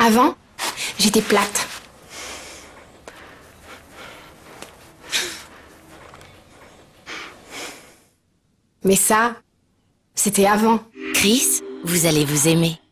Avant, j'étais plate. Mais ça, c'était avant. Chris, vous allez vous aimer.